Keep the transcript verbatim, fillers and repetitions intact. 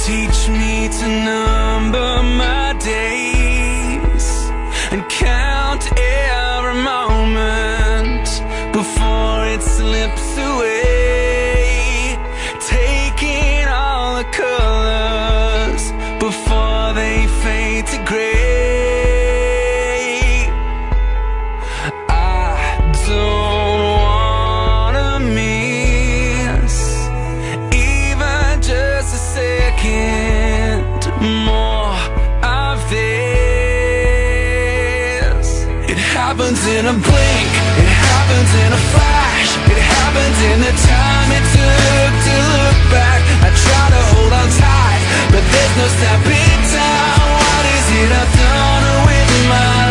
Teach me to number my days and count every moment before it slips away, taking all the colors before they fade to gray. I don't wanna miss even just a second more of this. It happens in a blink, it happens in a flash, it happens in the time it took to look back. I try to hold on tight, but there's no stopping time. What is it I've done with my